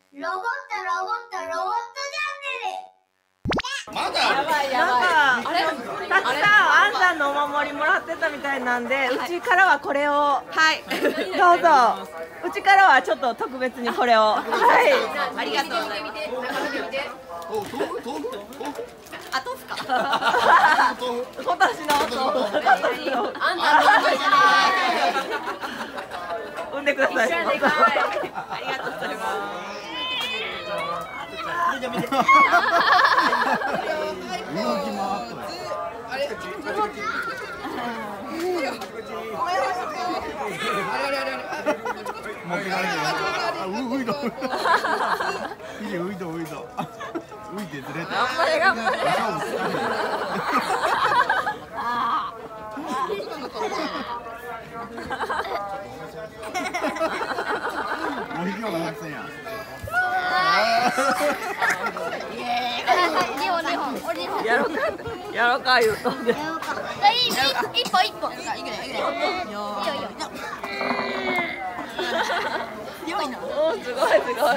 ロボットチャンネル。 まだやばいやばい。あれたくさんあんさんのお守りもらってたみたいなんで、うちからはこれを、 はいどうぞ。うちからはちょっと特別にこれを、はい。 ありがとうございます。 豆腐あとすか。 今年のあんた産んでください。 ありがとうございます。 やろか言うとんで。 一歩。いいよ。 おー、すごい。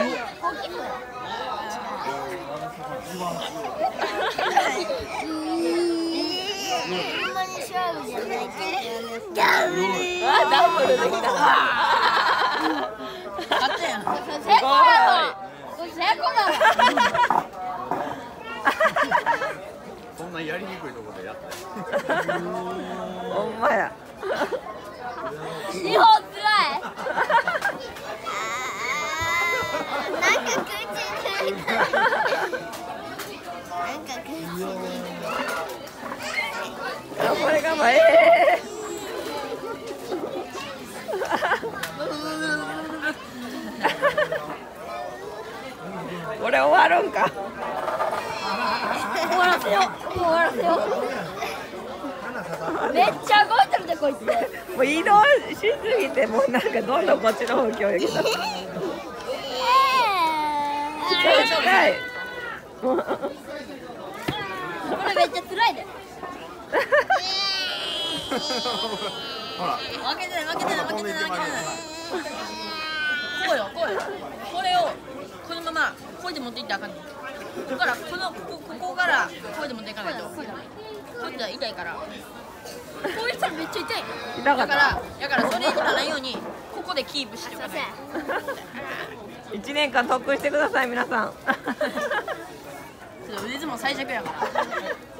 ほんまに勝負じゃないけど。 あ、ダブルできた。 成功だろ。成功だろ。 そんなやりにくいところでやったよ。 ほんまや。 二本つらい。なんか口に入れた。 頑張れ。これ終わるんか。 終わらせよう。めっちゃ動いてるでこいつ。 もう移動しすぎて、もうなんかどんどんこっちの方に興味が。近い。 これめっちゃ辛いで。 ほら、 負けてない。こうよ。これをこのままこうで持っていったらあかんの。だからここからこうで持っていかないと。こうやったら痛いから。こうしたらめっちゃ痛い。 痛かった。 だからそれにならないようにここでキープしてください。 1年間特訓してください、皆さん。 腕相撲最弱やから。